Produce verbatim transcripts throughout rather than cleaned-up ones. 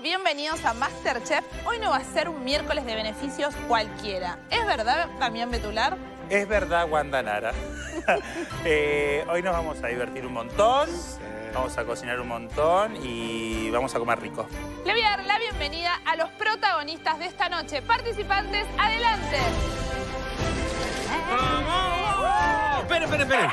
bienvenidos a MasterChef. Hoy no va a ser un miércoles de beneficios cualquiera. ¿Es verdad, Damián Betular? Es verdad, Wanda Nara. eh, hoy nos vamos a divertir un montón, sí. Vamos a cocinar un montón y vamos a comer rico. Le voy a dar la bienvenida a los protagonistas de esta noche. Participantes, adelante. ¡Vamos! Esperen, esperen, esperen.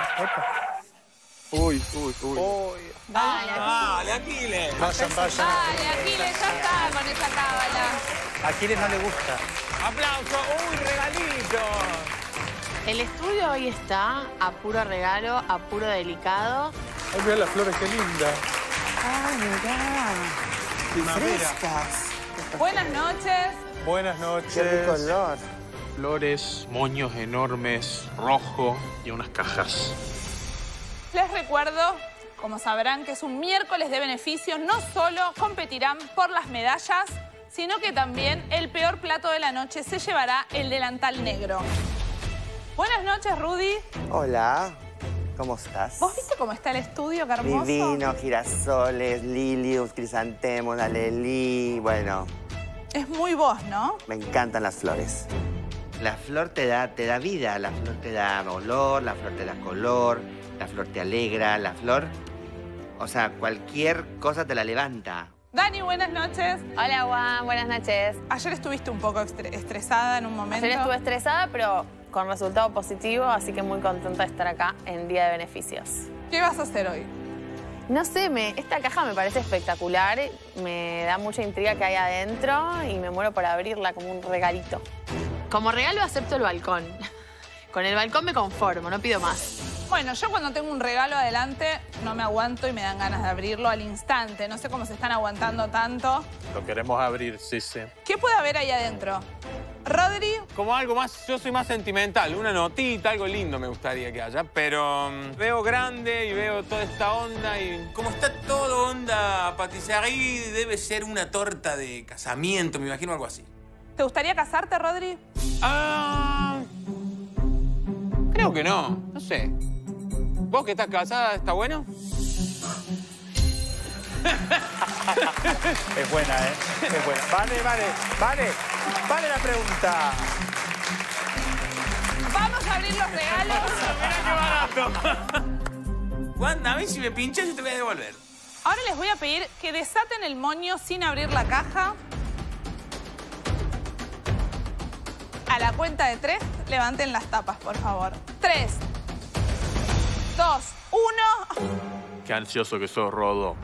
Uy, uy, uy. uy. Dale, Dale, Aquiles. Vayan, vayan. Dale, Aquiles, ya está con esa cábala. ¿A quiénes no le gusta? ¡Aplauso! ¡Uy, regalito! El estudio hoy está a puro regalo, a puro delicado. Ay, mirá las flores, qué linda. Ay, mirá. Frescas. Buenas noches. Buenas noches. Qué rico olor. Flores, moños enormes, rojo y unas cajas. Les recuerdo, como sabrán, que es un miércoles de beneficios. No solo competirán por las medallas, sino que también el peor plato de la noche se llevará el delantal negro. Buenas noches, Rudy. Hola, ¿cómo estás? ¿Vos viste cómo está el estudio, qué hermoso? Divino, girasoles, lilios, crisantemos, alelí, bueno. Es muy vos, ¿no? Me encantan las flores. La flor te da, te da vida, la flor te da olor, la flor te da color, la flor te alegra, la flor... O sea, cualquier cosa te la levanta. Dani, buenas noches. Hola, Juan, buenas noches. Ayer estuviste un poco estresada en un momento. Ayer estuve estresada, pero con resultado positivo, así que muy contenta de estar acá en Día de Beneficios. ¿Qué vas a hacer hoy? No sé, me, esta caja me parece espectacular, me da mucha intriga que hay adentro y me muero por abrirla como un regalito. Como regalo acepto el balcón. Con el balcón me conformo, no pido más. Bueno, yo cuando tengo un regalo adelante no me aguanto y me dan ganas de abrirlo al instante. No sé cómo se están aguantando tanto. Lo queremos abrir, sí, sí. ¿Qué puede haber ahí adentro? Rodri. Como algo más, yo soy más sentimental. Una notita, algo lindo me gustaría que haya. Pero um, veo grande y veo toda esta onda y... Como está todo onda patisserie, debe ser una torta de casamiento, me imagino algo así. ¿Te gustaría casarte, Rodri? Ah... Creo que no, no sé. ¿Vos que estás casada, está bueno? Es buena, ¿eh? Es buena. Vale, vale, vale. Vale la pregunta. Vamos a abrir los regalos. Mirá qué barato. Wanda, a mí si me pinchas yo te voy a devolver. Ahora les voy a pedir que desaten el moño sin abrir la caja. A la cuenta de tres, levanten las tapas, por favor. Tres, dos, uno. Qué ansioso que sos, Rodo.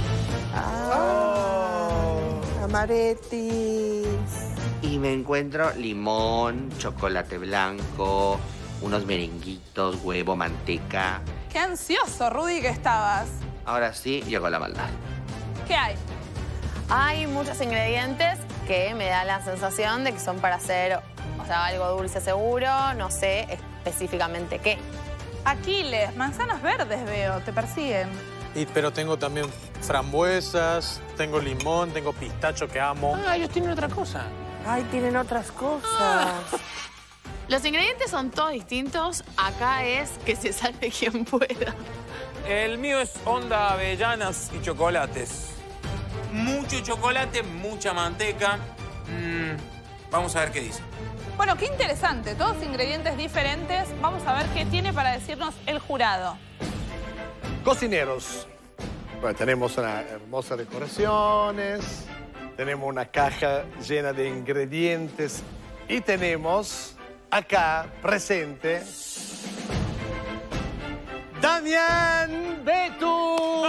Oh, amaretis. Y me encuentro limón, chocolate blanco, unos merenguitos, huevo, manteca. Qué ansioso, Rudy, que estabas. Ahora sí, yo con la maldad. ¿Qué hay? Hay muchos ingredientes que me da la sensación de que son para hacer, o sea, algo dulce seguro, no sé específicamente qué. Aquiles, manzanas verdes veo, te persiguen. Y, pero tengo también frambuesas, tengo limón, tengo pistacho que amo. Ah, ellos tienen otra cosa. Ay, tienen otras cosas. Los ingredientes son todos distintos. Acá es que se salve quien pueda. El mío es onda avellanas y chocolates. Mucho chocolate, mucha manteca. Mm, vamos a ver qué dice. Bueno, qué interesante, todos ingredientes diferentes. Vamos a ver qué tiene para decirnos el jurado. Cocineros. Bueno, tenemos unas hermosas decoraciones, tenemos una caja llena de ingredientes y tenemos acá presente Damián Betu.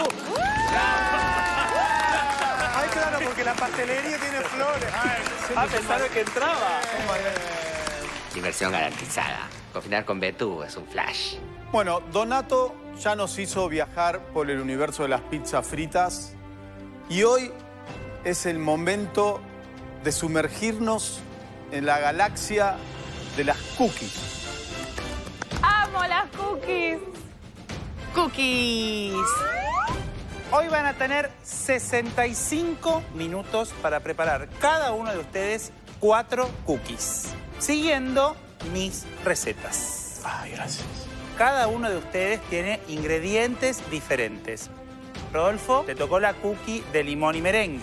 Ay, claro, porque la pastelería tiene flores. A pesar de que entraba. Diversión garantizada. Cocinar con Betu es un flash. Bueno, Donato ya nos hizo viajar por el universo de las pizzas fritas y hoy es el momento de sumergirnos en la galaxia de las cookies. ¡Amo las cookies! Cookies. Hoy van a tener sesenta y cinco minutos para preparar cada uno de ustedes cuatro cookies, siguiendo mis recetas. Ay, gracias. Cada uno de ustedes tiene ingredientes diferentes. Rodolfo, te tocó la cookie de limón y merengue.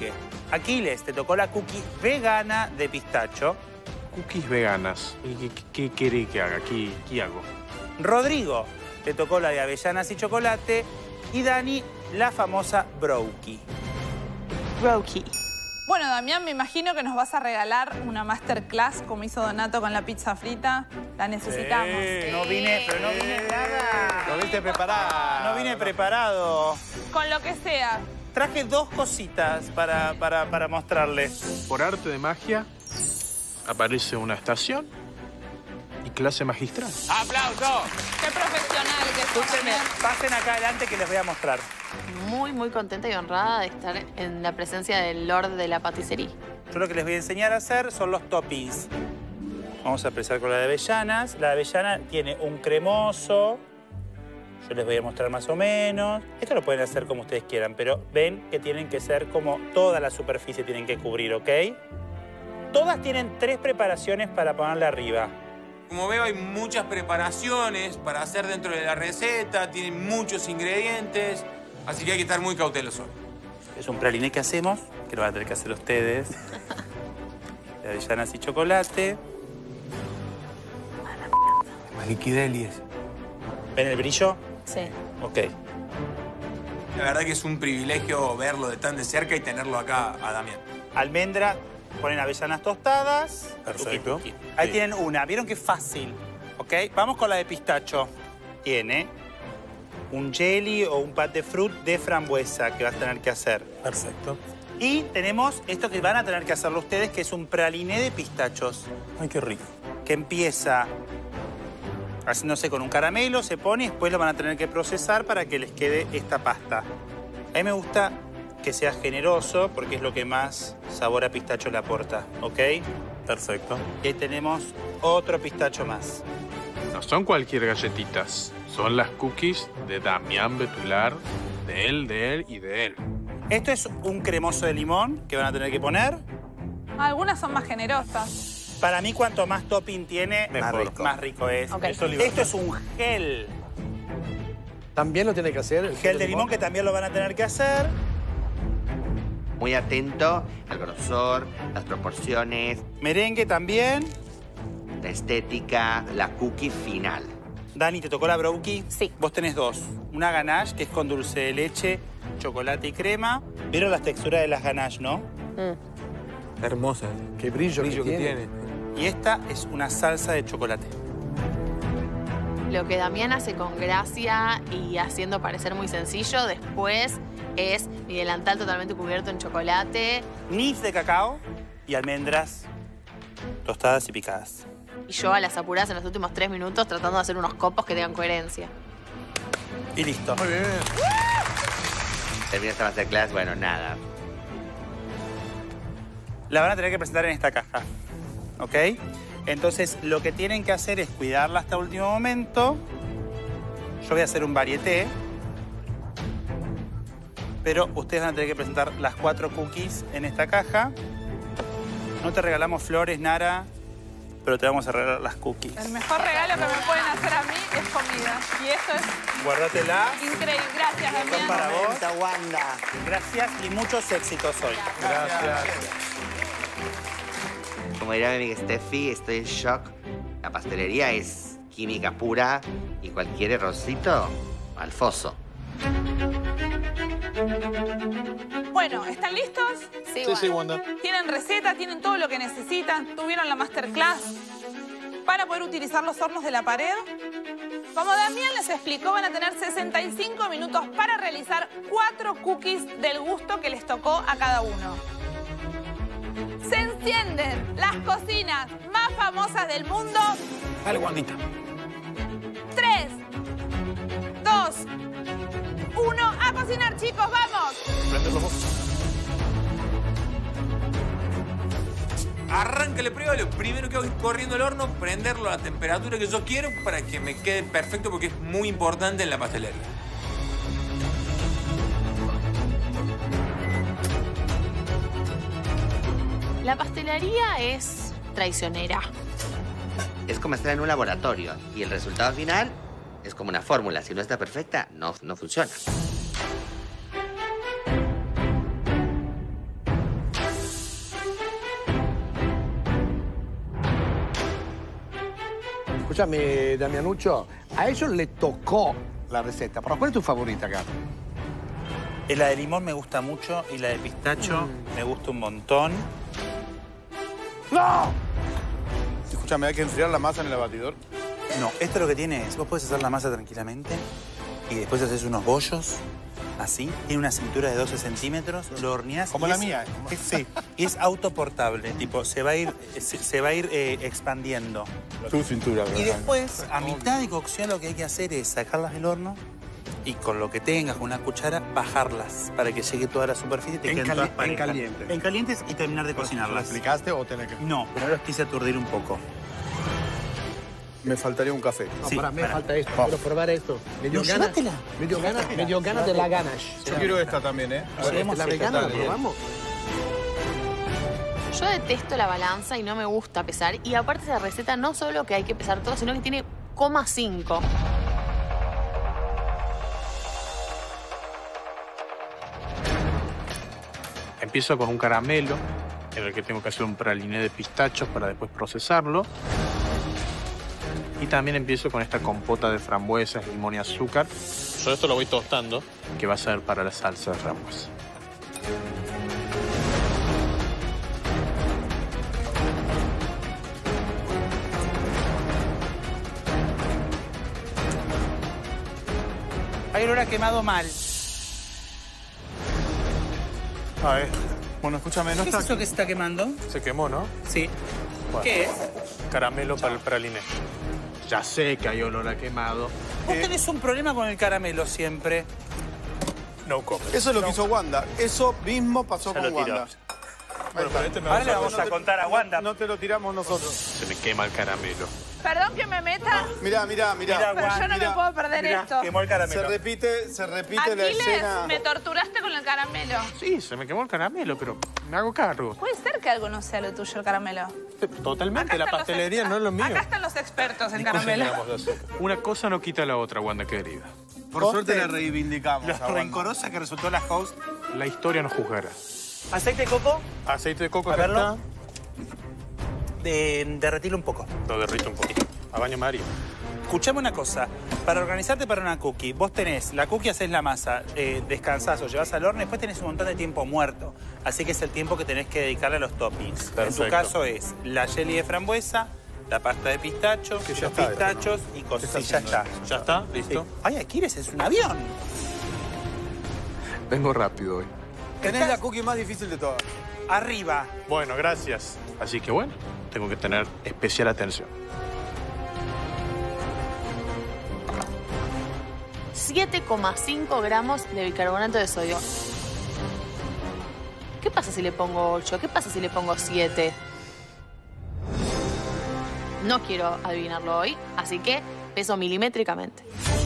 Aquiles, te tocó la cookie vegana de pistacho. Cookies veganas. ¿Qué, qué, qué querés que haga? ¿Qué, qué hago? Rodrigo, te tocó la de avellanas y chocolate. Y Dani, la famosa browkie. Browkie. Bueno, Damián, me imagino que nos vas a regalar una masterclass como hizo Donato con la pizza frita. La necesitamos. Sí, no vine, pero no vine nada. No viste preparado. No vine preparado. Con lo que sea. Traje dos cositas para, para, para mostrarles. Por arte de magia, aparece una estación y clase magistral. ¡Aplauso! Qué profesional que sos, Escúchenme, Damián. pasen acá adelante que les voy a mostrar. Muy, muy contenta y honrada de estar en la presencia del Lord de la Patisserie. Yo lo que les voy a enseñar a hacer son los toppings. Vamos a empezar con la de avellanas. La de avellana tiene un cremoso. Yo les voy a mostrar más o menos. Esto lo pueden hacer como ustedes quieran, pero ven que tienen que ser como toda la superficie tienen que cubrir, ¿ok? Todas tienen tres preparaciones para ponerle arriba. Como veo, hay muchas preparaciones para hacer dentro de la receta, tienen muchos ingredientes, así que hay que estar muy cauteloso. Es un praliné que hacemos, que lo van a tener que hacer ustedes. De avellanas y chocolate. Liquidelies. ¿Ven el brillo? Sí. Ok. La verdad que es un privilegio verlo de tan de cerca y tenerlo acá a Damián. Almendra, ponen avellanas tostadas. Perfecto. Tuki, tuki. Ahí Sí. tienen una. ¿Vieron qué fácil? ¿Ok? Vamos con la de pistacho. Tiene un jelly o un pat de fruit de frambuesa que vas a tener que hacer. Perfecto. Y tenemos esto que van a tener que hacerlo ustedes, que es un praliné de pistachos. Ay, qué rico. Que empieza haciéndose con un caramelo, se pone y después lo van a tener que procesar para que les quede esta pasta. A mí me gusta que sea generoso porque es lo que más sabor a pistacho le aporta, ¿ok? Perfecto. Y ahí tenemos otro pistacho más. No son cualquier galletitas. Son las cookies de Damián Betular, de él, de él y de él. Esto es un cremoso de limón que van a tener que poner. Algunas son más generosas. Para mí, cuanto más topping tiene, Mejor. más rico, más rico es. Ok. Eso le iba a Esto es un gel. También lo tiene que hacer. El Gel de limón que también lo van a tener que hacer. Muy atento al grosor, las proporciones, Merengue también. la estética, la cookie final. Dani, ¿te tocó la browkie? Sí. Vos tenés dos. Una ganache, que es con dulce de leche, chocolate y crema. ¿Vieron las texturas de las ganaches, no? Mm. Hermosa. Qué brillo, Brillo que, que tiene. tiene. Y esta es una salsa de chocolate. Lo que Damián hace con gracia y haciendo parecer muy sencillo, después es mi delantal totalmente cubierto en chocolate. Nibs de cacao y almendras tostadas y picadas. Y yo a las apuradas en los últimos tres minutos tratando de hacer unos copos que tengan coherencia. Y listo. Muy bien. Termina esta masterclass, bueno, nada. La van a tener que presentar en esta caja, ¿ok? Entonces, lo que tienen que hacer es cuidarla hasta último momento. Yo voy a hacer un varieté. Pero ustedes van a tener que presentar las cuatro cookies en esta caja. No te regalamos flores, Nara, pero te vamos a regalar las cookies. El mejor regalo que me pueden hacer a mí es comida. Y esto es Guárdatela. increíble. Gracias, Son Damián. para vos. Wanda. Gracias y muchos éxitos hoy. Gracias. Como diría mi amiga Steffi, estoy en shock. La pastelería es química pura y cualquier errorcito, al foso. Bueno, ¿están listos? Sí, Sí, sí, Wanda. Tienen receta, tienen todo lo que necesitan, tuvieron la masterclass para poder utilizar los hornos de la pared. Como Damián les explicó, van a tener sesenta y cinco minutos para realizar cuatro cookies del gusto que les tocó a cada uno. Se encienden las cocinas más famosas del mundo. Dale, Wandita. Tres, dos, uno. ¡A cocinar, chicos! ¡Vamos! Prende los ojos. Arráncale prueba, lo primero que hago es corriendo al horno, prenderlo a la temperatura que yo quiero para que me quede perfecto porque es muy importante en la pastelería. La pastelería es traicionera. Es como estar en un laboratorio y el resultado final es como una fórmula. Si no está perfecta, no, no funciona. Escúchame, Damianuccio, a ellos le tocó la receta. ¿Pero cuál es tu favorita acá? La de limón me gusta mucho y la de pistacho mm. me gusta un montón. ¡No! Escúchame, ¿hay que enfriar la masa en el batidor? No, esto lo que tiene es, vos podés hacer la masa tranquilamente y después haces unos bollos, así, tiene una cintura de doce centímetros, lo horneás. Como y la es, mía. Es, sí, y es autoportable, tipo, se va a ir, se, se va a ir eh, expandiendo. Tu cintura, ¿verdad? Y después, a mitad de cocción, lo que hay que hacer es sacarlas del horno y con lo que tengas, con una cuchara, bajarlas para que llegue toda la superficie y te En queden cali- todas en parejas. caliente. En calientes y terminar de ¿Lo cocinarlas. explicaste o tenés que...? No, pero ahora los quise aturdir un poco. Me faltaría un café. No, Sí, para mí para. falta esto. Vamos. Quiero probar esto. Me dio No, ganas. llévatela. Me dio ganas, me dio ganas de la ganache. Yo quiero esta también, ¿eh? A ver, Llevemos ¿La esta, vegana la está bien. probamos? Yo detesto la balanza y no me gusta pesar. Y aparte de la receta, no solo que hay que pesar todo, sino que tiene coma cinco. Empiezo con un caramelo, en el que tengo que hacer un praliné de pistachos para después procesarlo. Y también empiezo con esta compota de frambuesas, limón y azúcar. Yo esto lo voy tostando, que va a ser para la salsa de frambuesa. Hay olor a quemado mal. A ver. Bueno, escúchame, no ¿Qué está es eso que se está quemando? Se quemó, ¿no? Sí. Bueno. ¿Qué es? Caramelo para el praliné. Ya sé que hay olor a quemado. Vos tenés un problema con el caramelo siempre. No comment. Eso es lo que hizo Wanda. Eso mismo pasó Ya con lo tiró. Wanda. Bueno, pero este me Ahora le va a vamos a contar a Wanda. No te lo tiramos nosotros. Se me quema el caramelo. Perdón que me meta, Mirá, mirá, mirá. Mirá, pero yo no mirá. me puedo perder Mirá, esto. quemó el Se caramelo. repite, se repite la Aquiles, escena. me torturaste con el caramelo. Sí, se me quemó el caramelo, pero me hago cargo. Puede ser que algo no sea lo tuyo, el caramelo. Totalmente, Acá la están los pastelería ex- no es lo mío. Acá están los expertos en ¿Qué caramelo. vamos a hacer? Una cosa no quita la otra, Wanda querida. Por suerte la reivindicamos. Lo a Wanda. rencorosa que resultó la host. La historia nos juzgará. ¿Aceite de coco? Aceite de coco, A acá verlo. está. De, derretirlo un poco. Lo derrito un poquito. A baño María. Escuchame una cosa. Para organizarte para una cookie, vos tenés la cookie, haces la masa, eh, descansás o llevas al horno, después tenés un montón de tiempo muerto. Así que es el tiempo que tenés que dedicarle a los toppings. En tu Perfecto. caso es la jelly de frambuesa, la pasta de pistacho, Que ya los está, pistachos y ¿Qué cosas. está Sí, ya haciendo? está. ¿Ya está? ¿Listo? Sí. Ay, Aquiles, es un avión. Vengo rápido hoy. Tenés la cookie más difícil de todas. Arriba. Bueno, gracias. Así que bueno, tengo que tener especial atención. siete coma cinco gramos de bicarbonato de sodio. ¿Qué pasa si le pongo ocho? ¿Qué pasa si le pongo siete? No quiero adivinarlo hoy, así que peso milimétricamente.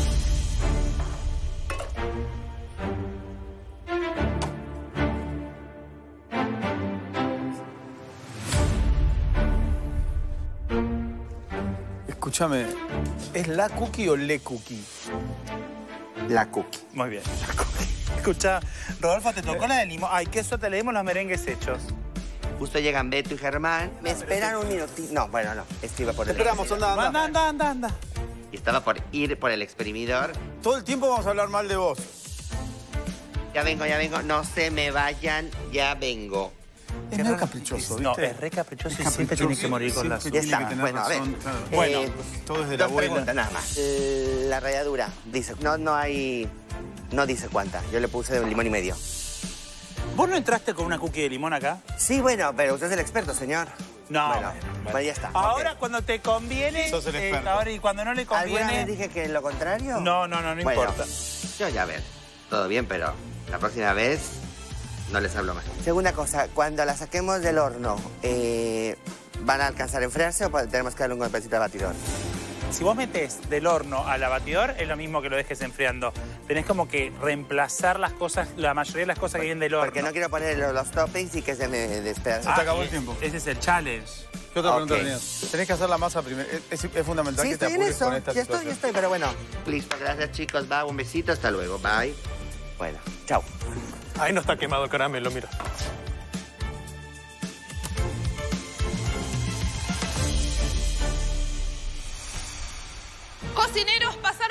Escúchame, ¿es la cookie o le cookie? La cookie. Muy bien. Escucha, Rodolfo, te tocó la de limón. Ay, qué suerte, le dimos los merengues hechos. Justo llegan Beto y Germán. Me esperan un minutito. No, bueno, no. Esto iba por el Esperamos, anda, anda. Anda, anda, anda, anda. Y estaba por ir por el exprimidor. Todo el tiempo vamos a hablar mal de vos. Ya vengo, ya vengo. No se me vayan, ya vengo. Es medio caprichoso, No, ¿viste? es re caprichoso y Es siempre caprichoso, tiene que morir con la siempre azúcar. Ya tiene está. que tener Bueno, a ver. razón, claro. Bueno, Eh, todo es de la dos abuela. preguntas nada más. Eh, La ralladura, dice, no, no hay, no dice cuánta. Yo le puse de un limón y medio. ¿Vos no entraste con una cookie de limón acá? Sí, bueno, pero usted es el experto, señor. No. Bueno, pues ya está. Ahora ok. cuando te conviene, Sos el eh, experto. ahora y cuando no le ¿Alguna vez conviene... dije que lo contrario? No, no, no, no Bueno, importa. Yo ya ver, todo bien, pero la próxima vez no les hablo más. Segunda cosa, cuando la saquemos del horno, eh, ¿van a alcanzar a enfriarse o tenemos que darle un golpecito al batidor? Si vos metés del horno al abatidor, es lo mismo que lo dejes enfriando. Tenés como que reemplazar las cosas, la mayoría de las cosas que vienen del horno. Porque no quiero poner los, los toppings y que se me despedace. Se te acabó y el tiempo. Ese es el challenge. ¿Qué otra pregunta Ok. tenías? Tenés que hacer la masa primero. Es, es- es fundamental Sí, que te estoy en apures eso. con Ya esta estoy, situación. ya estoy, pero bueno. Listo, gracias chicos. Va, un besito. Hasta luego. Bye. Bueno, chao. Ahí no está quemado el caramelo, mira.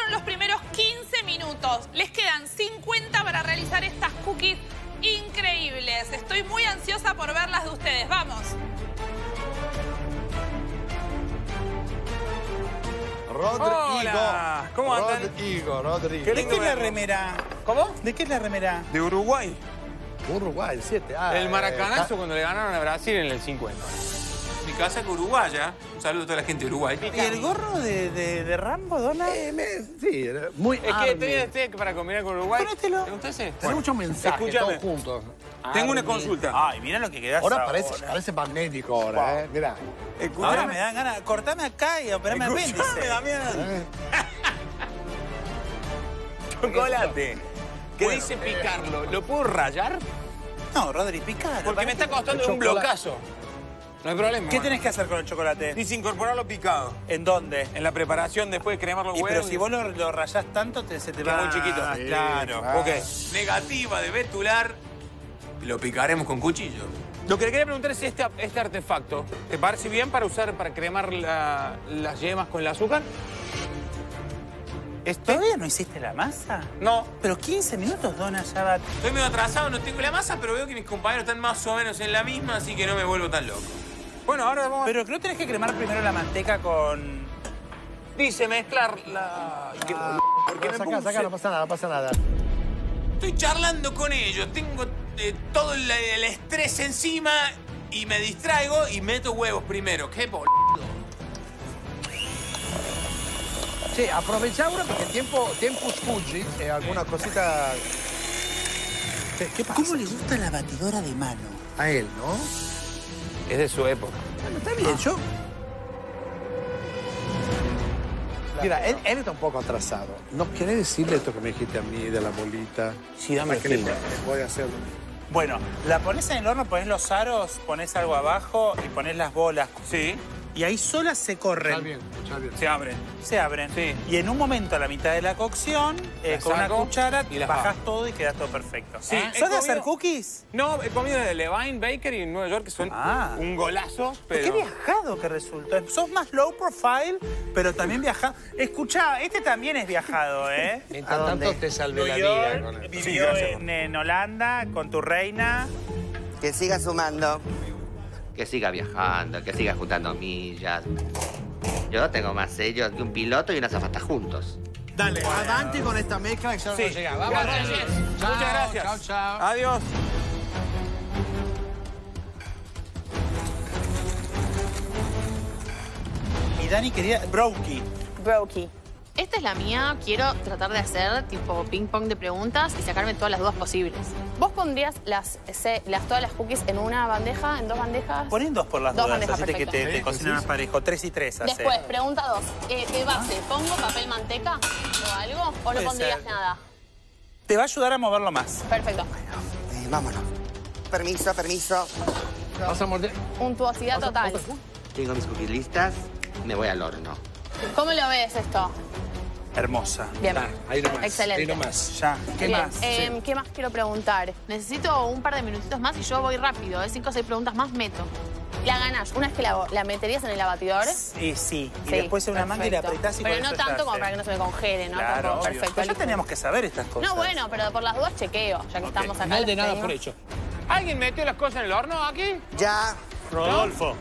fueron los primeros quince minutos. Les quedan cincuenta para realizar estas cookies increíbles. Estoy muy ansiosa por ver las de ustedes. Vamos. Rodrigo. Hola. ¿Cómo andan? Rodrigo, Rodrigo. ¿De qué es la remera? ¿Cómo? ¿De qué es la remera? De Uruguay. Uruguay, el siete. Ah, El maracanazo eh, cuando le ganaron a Brasil en el cincuenta. Mi casa es uruguaya. Un saludo a toda la gente de Uruguay. ¿Y el gorro de, de, de Rambo, Dona? eh, me- sí, muy Es que tenía este para combinar con Uruguay. Ponételo. ¿Te gusta ese? Tenemos muchos mensajes escúchame. todos juntos. Tengo una Army. consulta. Ay, mira lo que quedás Ahora parece, parece magnético ahora, ¿eh? Mirá. Ahora me dan ganas. Cortame acá y operame Escuchame, apéndice. Damián. ¿Eh? Chocolate. ¿Qué Bueno, dice picarlo? ¿Lo puedo rayar? No, Rodri, picaro. Porque me está costando El un chocolate. blocazo. No hay problema. ¿Qué tenés que hacer con el chocolate? Dice incorporarlo picado. ¿En dónde? En la preparación, después de cremar los Y huevos. pero si vos lo, lo rayás tanto, te, se te Queda va... muy chiquito. Ah, Sí, claro. claro. Ok. Negativa de betular. Lo picaremos con cuchillo. Lo que le quería preguntar es este, este artefacto. ¿Te parece bien para usar, para cremar la- las yemas con el azúcar? ¿Todavía no hiciste la masa? No. Pero quince minutos, Dona, ya va... Estoy medio atrasado, no tengo la masa, pero veo que mis compañeros están más o menos en la misma, así que no me vuelvo tan loco. Bueno, ahora vamos a... Pero creo que tenés que cremar primero la manteca con... Dice mezclar la... Porque me saca, saca, no pasa nada, no pasa nada. Estoy charlando con ellos, tengo eh, todo el, el estrés encima y me distraigo y meto huevos primero. ¡Qué boludo! Sì, aprovecha ahora porque tiempo, tiempo sfuggi e alguna cosita... ¿Qué, qué pasa? ¿Cómo le gusta la batidora de mano? A él, ¿no? Es de su época. Bueno, está bien, yo... Mira, él, él está un poco atrasado. ¿No querés decirle esto que me dijiste a mí de la bolita? Sí, dame ¿Para qué le tiempo. voy a hacer? Bueno, la pones en el horno, pones los aros, pones algo abajo y pones las bolas. Sí. Y ahí solas se corren. Está bien, está bien. Se abren. Se abren. Sí. Y en un momento, a la mitad de la cocción, eh, Las con una saco cuchara, y las bajás bajo. todo y queda todo perfecto. Sí, ¿Ah? he ¿Sos de hacer comido- cookies? No, he comido de Levine Bakery en Nueva York, que son Ah. un golazo, pero... Qué viajado que resultó. Sos más low profile, pero también viajado. Escuchá, este también es viajado, ¿eh? Mientras tanto te salvé New la York, vida con él. vivió en, en Holanda con tu reina. Que siga sumando. Que siga viajando, que siga juntando millas. Yo tengo más sellos que un piloto y una azafata juntos. Dale, adelante con esta mezcla que ya Sí. no llega. Vamos. Gracias. Chao, Muchas gracias. Chao, chao. Adiós. Y Dani quería browkie. Brokey. Esta es la mía. Quiero tratar de hacer tipo ping pong de preguntas y sacarme todas las dudas posibles. ¿Vos pondrías las, se- las, todas las cookies en una bandeja, en dos bandejas? Ponen dos por las Dos dudas, bandejas, así que te, perfecto. te cocinan más parejo. Tres y tres hace. Después, pregunta dos. Eh, ¿De base pongo papel manteca o algo? ¿O no Puede pondrías ser. nada? Te va a ayudar a moverlo más. Perfecto. Eh, vámonos. Permiso, permiso. Vas a morder. Untuosidad total. Tengo mis cookies listas. Me voy al horno. ¿Cómo lo ves esto? Hermosa. Bien. Ahí nomás. Excelente. Ahí nomás. Ya. ¿Qué Bien, más? eh, ¿qué más quiero preguntar? Necesito un par de minutitos más y yo voy rápido. ¿eh? Cinco o seis preguntas más meto. La ganache, una vez que la, la meterías en el abatidor. Sí, sí. Y Sí, después en una manga y la perfecto. apretás y Pero con no eso tanto estás, como eh. para que no se me congele, ¿no? Claro, Tampoco, obvio. perfecto. Pero ya listo. teníamos que saber estas cosas. No, bueno, pero por las dudas chequeo, ya que estamos acá. No hay de las nada pedimos. por hecho. ¿Alguien metió las cosas en el horno aquí? Ya. Rodolfo.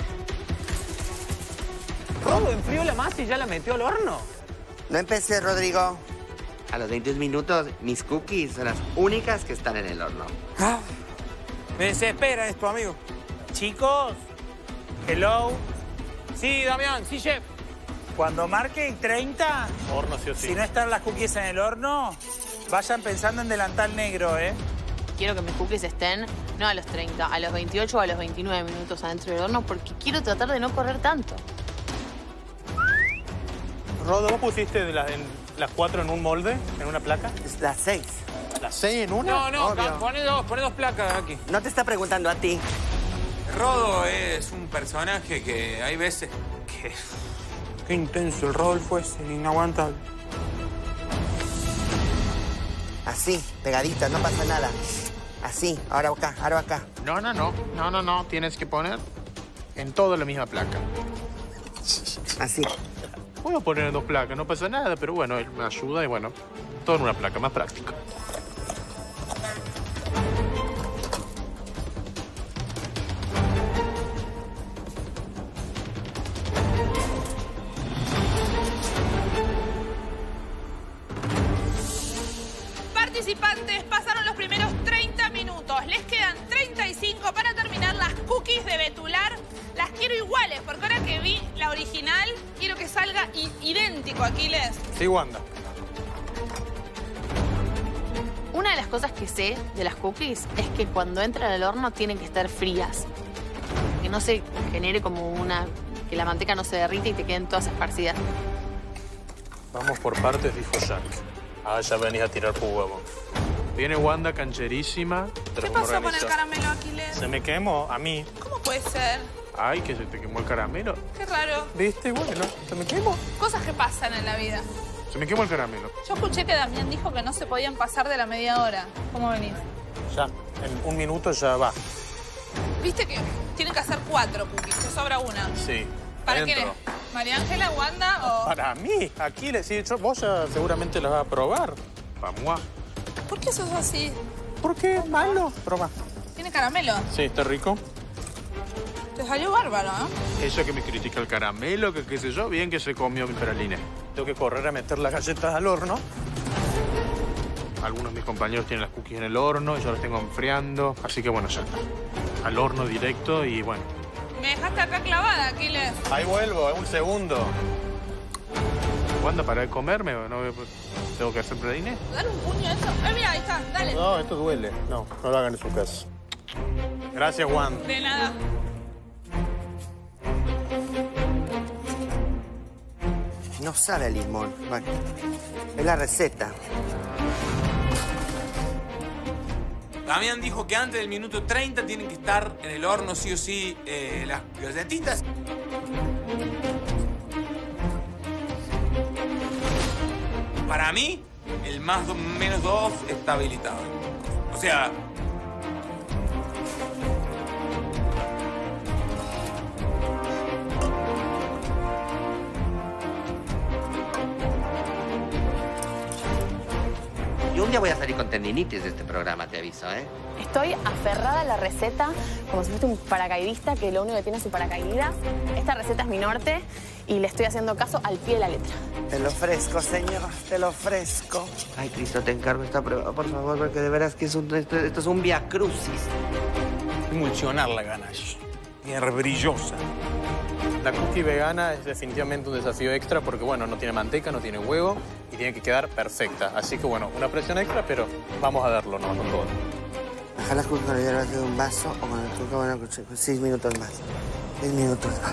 ¿Rodo enfrió la masa y ya la metió al horno? No empecé, Rodrigo. A los veintiún minutos, mis cookies son las únicas que están en el horno. Ah, me desespera esto, amigo. Chicos, hello. Sí, Damián, sí, chef. Cuando marque treinta, Horno sí o sí. si no están las cookies en el horno, vayan pensando en delantal negro, ¿eh? Quiero que mis cookies estén, no a los treinta, a los veintiocho o a los veintinueve minutos adentro del horno porque quiero tratar de no correr tanto. Rodo, ¿vos pusiste de las, en- las cuatro en un molde, en una placa? Es las seis. ¿Las seis en una? No, no, Obvio. ca- pone dos, pone dos placas aquí. No te está preguntando a ti. Rodo es un personaje que hay veces que... Qué intenso el Rodolfo es inaguantable. Así, pegadita, no pasa nada. Así, ahora acá, ahora acá. No, no, no. No, no, no. Tienes que poner en toda la misma placa. Así. Puedo poner en dos placas, no pasa nada, pero bueno, él me ayuda y bueno, todo en una placa, más práctica. Participantes, pasaron los primeros treinta minutos. Les quedan treinta y cinco para terminar las cookies de Betular. Las quiero iguales, porque ahora que vi la original, quiero que salga idéntico, Aquiles. Sí, Wanda. Una de las cosas que sé de las cookies es que cuando entran al horno tienen que estar frías. Que no se genere como una... que la manteca no se derrite y te queden todas esparcidas. Vamos por partes, dijo Jack. Ah, ya venís a tirar tu huevo. Viene Wanda cancherísima. ¿Qué pasó con el caramelo, Aquiles? Se me quemó a mí. ¿Cómo puede ser? Ay, que se te quemó el caramelo. Qué raro. ¿Viste? Bueno, se me quemó. Cosas que pasan en la vida. Se me quemó el caramelo. Yo escuché que Damián dijo que no se podían pasar de la media hora. ¿Cómo venís? Ya, en un minuto ya va. Viste que tienen que hacer cuatro cookies, te sobra una. Sí. ¿Para quién es? ¿María Ángela, Wanda o...? Para mí. Aquí le sí, yo, vos ya seguramente las vas a probar. Vamos. ¿Por qué sos así? ¿Por qué? Malo. Proba. ¿Tiene caramelo? Sí, está rico. Te salió bárbaro, ¿eh? Ella que me critica el caramelo, que qué sé yo, bien que se comió mi praline. Tengo que correr a meter las galletas al horno. Algunos de mis compañeros tienen las cookies en el horno y yo las tengo enfriando. Así que bueno, ya está. Al horno directo y bueno. Me dejaste acá clavada, Aquiles. Ahí vuelvo, un segundo. Wanda, para de comerme, ¿no? ¿Tengo que hacer praline? Dale un puño a eso. Eh, mira, ahí está, dale. No, esto duele. No, no lo hagan en su casa. Gracias, Wanda. De nada. No sabe a limón. Bueno, es la receta. Damián dijo que antes del minuto treinta tienen que estar en el horno sí o sí eh, las galletitas. Para mí, el más do, menos dos está habilitado. O sea... Yo un día voy a salir con tendinitis de este programa, te aviso, ¿eh? Estoy aferrada a la receta como si fuese un paracaidista que lo único que tiene es su paracaídas. Esta receta es mi norte y le estoy haciendo caso al pie de la letra. Te lo ofrezco, señor, te lo ofrezco. Ay, Cristo, te encargo esta prueba, por favor, porque de veras que es un, esto, esto es un via crucis. Emulsionar la ganache. Bien brillosa. La cookie vegana es definitivamente un desafío extra porque, bueno, no tiene manteca, no tiene huevo y tiene que quedar perfecta. Así que, bueno, una presión extra, pero vamos a darlo, no, no todo. Bajar las cookies con el hierro de un vaso o con el truco, bueno, seis minutos más. Seis minutos más.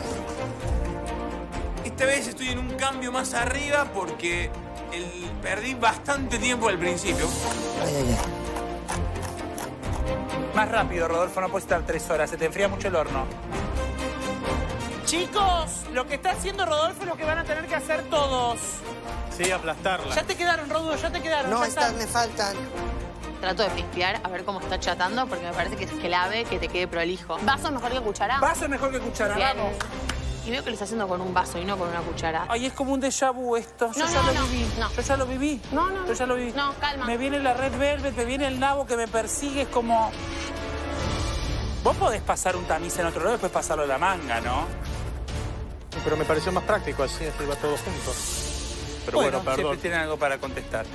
Esta vez estoy en un cambio más arriba porque el, perdí bastante tiempo al principio. Ay, ay, ay. Más rápido, Rodolfo, no puedes estar tres horas. Se te enfría mucho el horno. Chicos, lo que está haciendo Rodolfo es lo que van a tener que hacer todos. Sí, aplastarla. Ya te quedaron, Rodo, ya te quedaron. No, ya estas están. me faltan. Trato de limpiar a ver cómo está chatando porque me parece que es clave que te quede prolijo. ¿Vaso mejor que cuchara? Vaso mejor que cuchara, Bien. vamos. Y veo que lo está haciendo con un vaso y no con una cuchara. Ay, es como un déjà vu esto. Yo No, ya no, lo no, viví. no. Yo ya lo viví. No, no, Yo ya lo viví. no, calma. Me viene la Red Velvet, me viene el nabo que me persigue, es como... Vos podés pasar un tamiz en otro lado y después pasarlo a la manga, ¿no? Pero me pareció más práctico así, así va todo junto. Pero bueno, siempre perdón. tienen algo para contestar.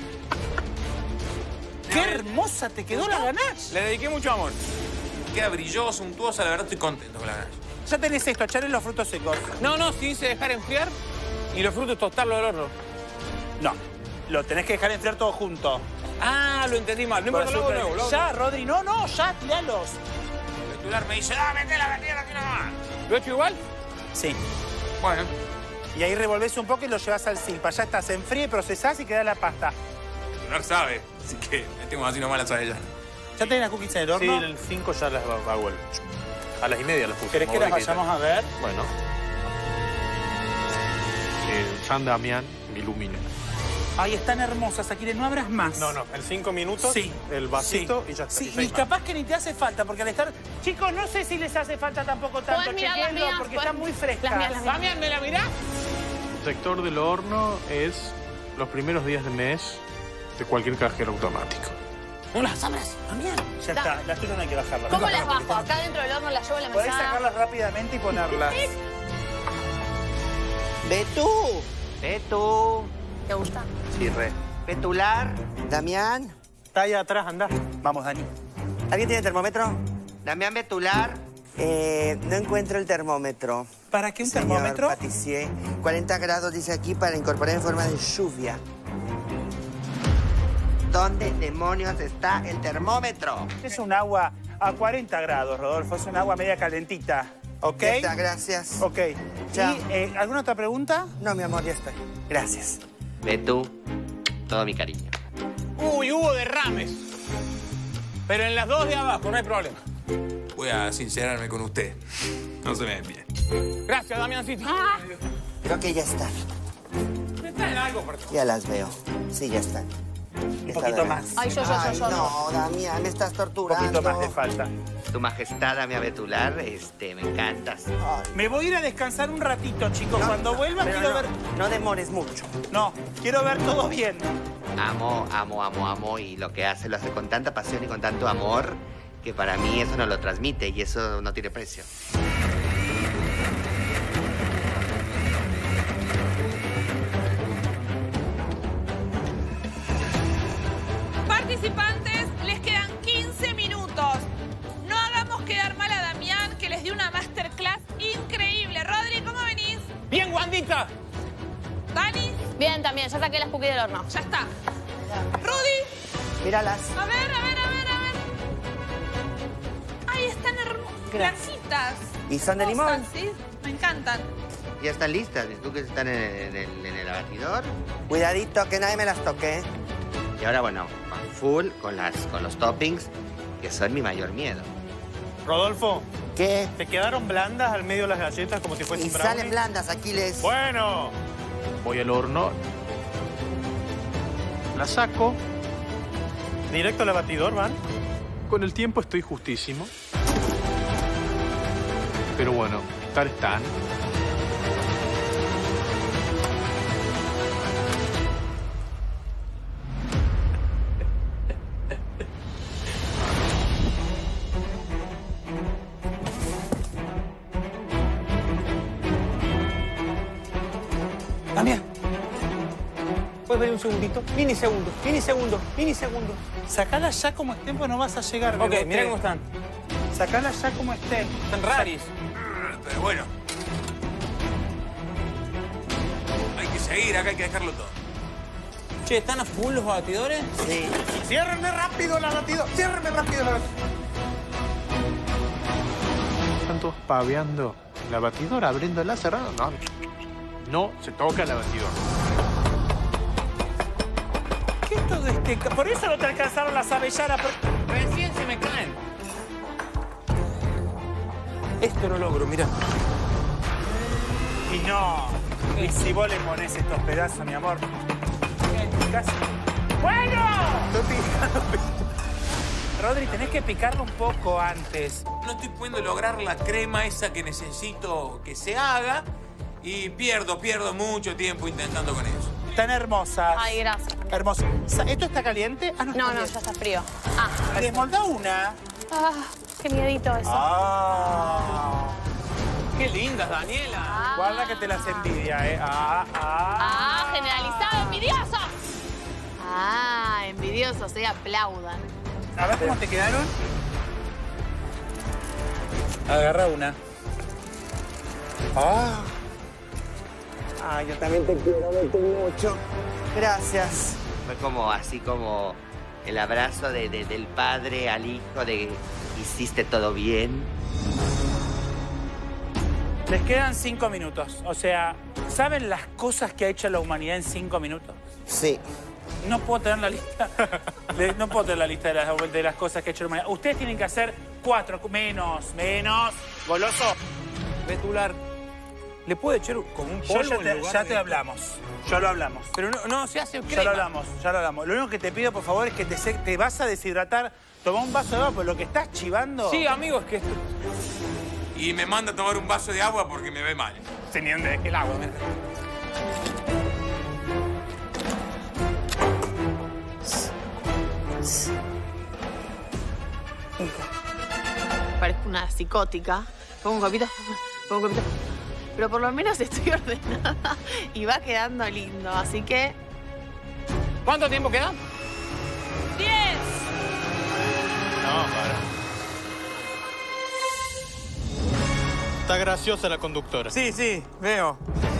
¡Qué hermosa te quedó la ganache! Le dediqué mucho amor. Queda brillosa, untuosa, la verdad estoy contento con la ganache. Ya tenés esto, echarle los frutos secos. No, no, si dice dejar enfriar y los frutos tostarlo al horno. No, lo tenés que dejar enfriar todo junto. Ah, lo entendí mal. No Por importa, lo hago azúcar. nuevo, lo hago Ya, nuevo. Rodri, no, no, ya, tiralos. El titular me dice, ah, metela, metela, aquí nomás. ¿Lo he hecho igual? Sí. Bueno. Y ahí revolvés un poco y lo llevas al silpa. Ya está, se enfríe, procesás y queda la pasta. El titular sabe, así que le tengo así nomás a ella. ¿Ya tenés las cookies en el Sí, horno? en el cinco ya las hago el... A las y media las puse. ¿Querés que las vayamos a ver? Bueno. Que San Damián me ilumine. Ay, están hermosas, Aquiles, no abras más. No, no, en cinco minutos Sí. el vasito Sí. y ya está. Sí, no hay y más. capaz que ni te hace falta, porque al estar... Chicos, no sé si les hace falta tampoco tanto, Podés mirar las chequenlo, mías, porque podés- están muy frescas. las mías, las mías. Damián, ¿me la mirás? El sector del horno es los primeros días de mes de cualquier cajero automático. No las abras, también. Ya Da. está, las tuyas no hay que bajarlas. ¿Cómo No las bajarlas, bajo? Acá dentro del horno las llevo a la Podés mesada. sacarlas rápidamente y ponerlas. Betú. Betú. ¿Te gusta? Sí, re. Betular. Damián. Está ahí atrás, anda. Vamos, Dani. ¿Alguien tiene termómetro? Damián Betular. Eh, no encuentro el termómetro. ¿Para qué un Señor termómetro? Patissier. cuarenta grados dice aquí para incorporar en forma de lluvia. ¿Dónde demonios está el termómetro? Es un agua a cuarenta grados, Rodolfo. Es un agua media calentita. ¿Ok? Ya está, gracias. Ok. Chao. ¿Y eh, alguna otra pregunta? No, mi amor, ya estoy. Gracias. Betú, todo mi cariño. Uy, hubo derrames. Pero en las dos de abajo, no hay problema. Voy a sincerarme con usted. No se me envíe. Gracias, Damiancito. Creo que ya están. ¿Me traen algo? Por... Ya las veo. Sí, ya están. Un poquito más. Ay, yo, yo, yo, Ay, yo. no, Damián, me estás Un torturando. poquito más de falta. Tu majestad, Damián Betular, este, me encantas. Me voy a ir a descansar un ratito, chicos. Cuando vuelva pero quiero no, ver... No demores mucho. No, quiero ver todo bien. Amo, amo, amo, amo. Y lo que hace, lo hace con tanta pasión y con tanto amor que para mí eso no lo transmite y eso no tiene precio. Participantes, les quedan quince minutos. No hagamos quedar mal a Damián, que les dio una masterclass increíble. Rodri, ¿cómo venís? Bien, Wandita. Dani, Bien, también. Ya saqué las cookies del horno. ya está. Rudy, Míralas. a ver, a ver, a ver, a ver. Ay, están hermosas. Gracias. Blanquitas. ¿Y son de Hermosas, limón? Sí, me encantan. Ya están listas. ¿Y tú que están en el, en el- en el abatidor? Cuidadito, que nadie me las toque. Y ahora, bueno, a full con, las, con los toppings, que son mi mayor miedo. Rodolfo, ¿Qué? ¿te quedaron blandas al medio de las galletas como si fuese Y un brownie? salen blandas, Aquiles. Bueno. Voy al horno. La saco. Directo al batidor, ¿van? Con el tiempo estoy justísimo. Pero bueno, tal están. Damián, ¿Puedes venir un segundito? Mini segundo, mini segundo, mini segundo. sacalas ya como estén, pues no vas a llegar. Ok, Bebote. mira cómo están. Sacalas ya como estén. Están raris. Pero bueno. Hay que seguir, acá hay que dejarlo todo. Che, ¿están a full los batidores? Sí. ¡Ciérrenme rápido la batidora! ¡Ciérrenme rápido la batidora! Están todos paveando la batidora, abriéndola, cerrando. No, no se toca la batidora. ¿Qué es todo este...? ca- Por eso no te alcanzaron las avellanas. por- Recién se me caen. Esto no logro, mira. Y no. Y si vos le pones estos pedazos, mi amor. Casi. ¡Bueno! Estoy picando. Rodri, tenés que picarlo un poco antes. No estoy pudiendo lograr la crema esa que necesito que se haga y pierdo, pierdo mucho tiempo intentando con eso. Están hermosas. Ay, gracias. Hermosas. Sa- ¿Esto está caliente? Ah, no, No, está no, bien. ya está frío. Ah, Desmoldá una. ah, qué miedito eso. Ah. Qué lindas, Daniela. Ah. Guarda que te las envidia, ¿eh? Ah, ah. Ah, generalizado, envidiosos. Ah, envidiosos, se aplaudan. A ver cómo te quedaron. Agarra una. Ah. Ah, yo también te quiero, Betú, mucho. Gracias. Fue como así como el abrazo de, de- del padre al hijo de hiciste todo bien. Les quedan cinco minutos. O sea, ¿saben las cosas que ha hecho la humanidad en cinco minutos? Sí. No puedo tener la lista. de- no puedo tener la lista de las, de las cosas que ha hecho la humanidad. Ustedes tienen que hacer cuatro. Menos, menos. Goloso. Betular, ¿le puedo echar como un Yo polvo ya en te, lugar ya de- te hablamos. Ya lo hablamos. Pero no, no, se hace crema. Ya lo hablamos, ya lo hablamos. Lo único que te pido, por favor, es que te, se- te vas a deshidratar. Toma un vaso de agua, porque lo que estás chivando... Sí, amigo, es que esto... Y me manda a tomar un vaso de agua porque me ve mal. Teniendo el agua, me... Parezco una psicótica. Pongo un copito, pongo un copito. Pero por lo menos estoy ordenada y va quedando lindo, así que... ¿Cuánto tiempo queda? ¡Diez! No, para. Está graciosa la conductora. Sí, sí, veo.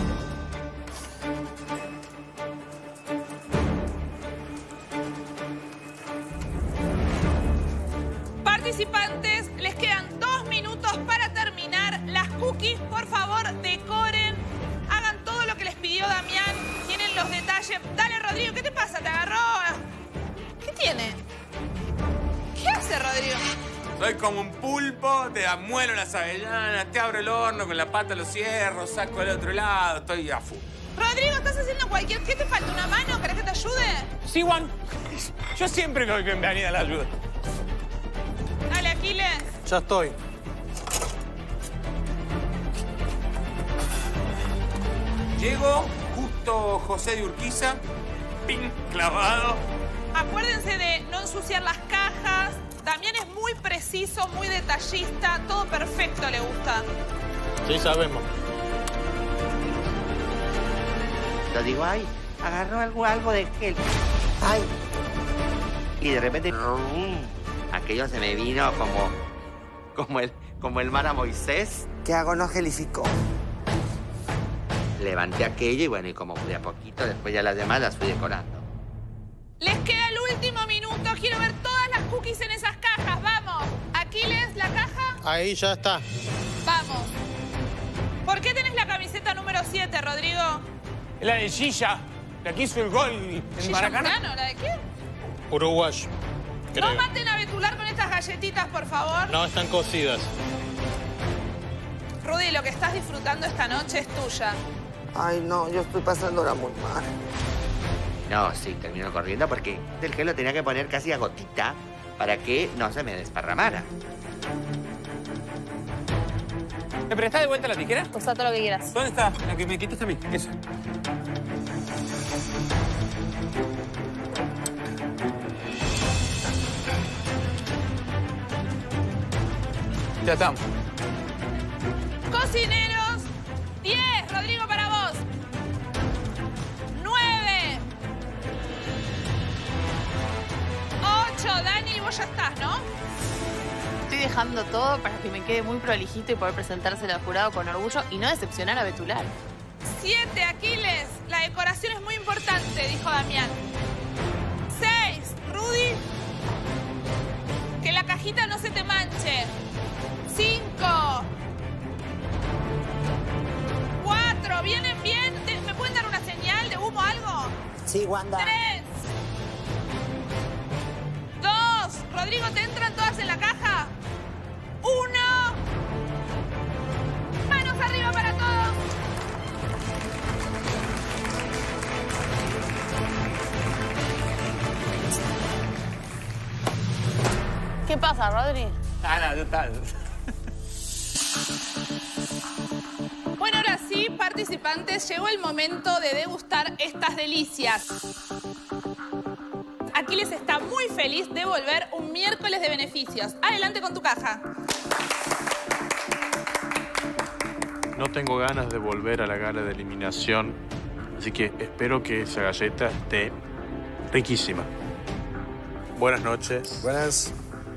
Participantes, les quedan dos minutos para terminar las cookies. Por favor, decoren, hagan todo lo que les pidió Damián. Tienen los detalles. Dale, Rodrigo, ¿qué te pasa? ¿Te agarró? ¿Qué tiene? ¿Qué hace, Rodrigo? Soy como un pulpo, te amuelo las avellanas, te abro el horno, con la pata lo cierro, saco al otro lado, estoy a full. Rodrigo, ¿estás haciendo cualquier... ¿Qué te falta? ¿Una mano? ¿Querés que te ayude? Sí, Juan. Yo siempre creo que me venía la ayuda. Dale, Aquiles. Ya estoy. Llego, justo José de Urquiza, pin, clavado. Acuérdense de no ensuciar las cajas. Damián es muy preciso, muy detallista. Todo perfecto le gusta. Sí, sabemos. Lo digo, ay, agarró algo, algo de gel. Ay. Y de repente, aquello se me vino como, como, el, como el mar a Moisés. ¿Qué hago? No gelificó. Levanté aquello y bueno, y como de a poquito, después ya las demás las fui decorando. Les queda el último minuto. Quiero ver todas las cookies en esas cajas. Vamos. Aquiles, la caja. Ahí ya está. Vamos. ¿Por qué tenés la camiseta número siete, Rodrigo? La de Gilla, la que hizo el gol en ¿Gilla Maracaná. Murano? ¿La de quién? Uruguayo. Creo. No maten a Betular con estas galletitas, por favor. No, están cocidas. Rudy, lo que estás disfrutando esta noche es tuya. Ay, no, yo estoy pasándola muy mal. No, sí, termino corriendo porque el gel lo tenía que poner casi a gotita para que no se me desparramara. ¿Me prestás de vuelta la tijera? Usa todo lo que quieras. ¿Dónde está? La que me quitaste a mí. Esa. Ya estamos. Cocineros, diez, Rodrigo, para vos. nueve. ocho, Dani, vos ya estás, ¿no? Estoy dejando todo para que me quede muy prolijito y poder presentárselo al jurado con orgullo y no decepcionar a Betular. siete, Aquiles. La decoración es muy importante, dijo Damián. seis, Rudy. Que la cajita no se te manche. cinco. cuatro. ¿Vienen bien? ¿Me pueden dar una señal de humo o algo? Sí, Wanda. tres. dos. Rodrigo, ¿te entran todas en la caja? uno. Manos arriba para todos. ¿Qué pasa, Rodri? Ah, no, yo está. Bueno, ahora sí, participantes, llegó el momento de degustar estas delicias. Aquiles está muy feliz de volver un miércoles de beneficios. Adelante con tu caja. No tengo ganas de volver a la gala de eliminación, así que espero que esa galleta esté riquísima. Buenas noches. Buenas.